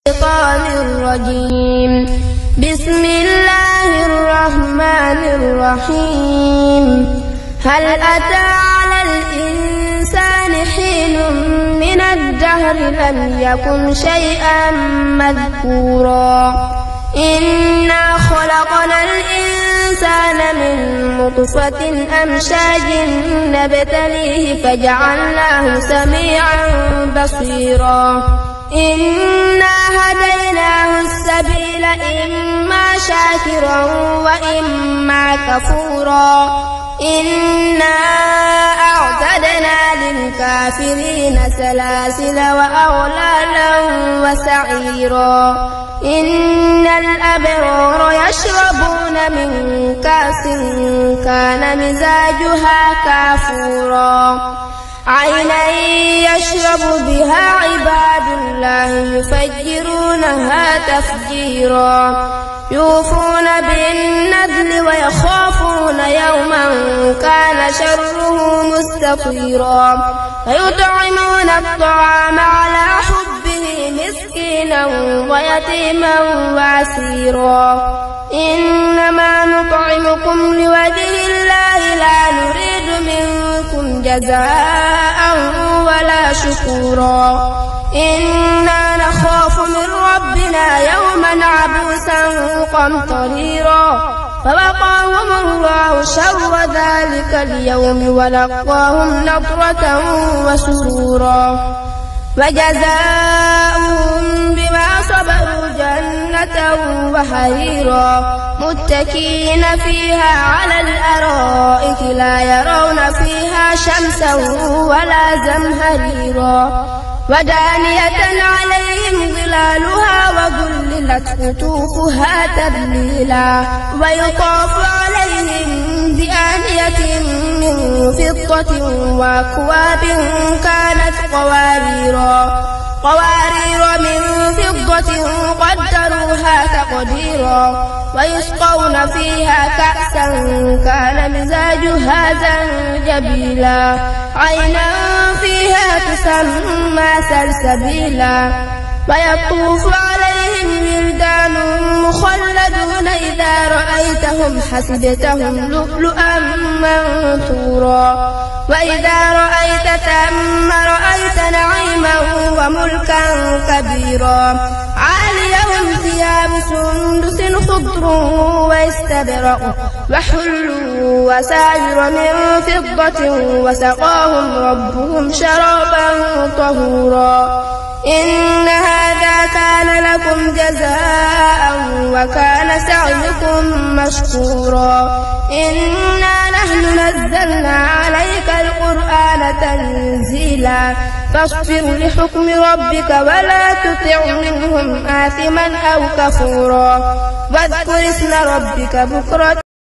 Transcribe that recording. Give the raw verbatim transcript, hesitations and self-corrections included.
الشيطان الرجيم. بسم الله الرحمن الرحيم. هل أتى على الإنسان حين من الدهر لم يكن شيئا مذكورا إنا خلقنا الإنسان من نطفة أمشاج نبتليه فجعلناه سميعا بصيرا إنا هديناه السبيل إما شاكرا وإما كفورا إنا أعتدنا للكافرين سلاسل وأغلالا وسعيرا إن الأبرار يشربون من كأس كان مزاجها كافورا عينا يشرب بها عباد الله يفجرونها تفجيرا يوفون بالنذر ويخافون يوما كان شره مستطيرا ويطعمون الطعام على حبه مسكينا ويتيما واسيرا إنما نطعمكم لوجه الله لا نريد منكم جزاء ولا شكورا إنا نخاف من ربنا يوما عبوسا قمطريرا فوقاهم الله شر ذلك اليوم ولقاهم نضرة وسرورا وجزاؤهم بما صبروا جنة وحريرا متكئين فيها على الأرائك لا يرون فيها شمسا ولا زمهريرا ودانية عليهم ظلالها وذللت قطوفها تذليلا ويطاف عليهم بآنية من فضة وأكواب كانت قواريرا قوارير من فضة قدروها تقديرا ويسقون فيها كأسا كان مزاجها زنجبيلا عينا فيها تسمى سلسبيلا ويطوف عليهم ولدان مخلدون إذا رأيتهم حسبتهم لؤلؤا منثورا وإذا رأيت ثم رأيت نعيما وملكا كبيرا عاليهم ثياب سندس خضر واستبرق وحلوا وساجر من فضة وسقاهم ربهم شرابا طهورا إن هذا كان لكم جزاء وكان سعيكم مشكورا إنا نحن نزلنا عليك القرآن تنزيلا فاصبر لحكم ربك ولا تطع منهم آثما أو كفورا واذكر اسم ربك بكرة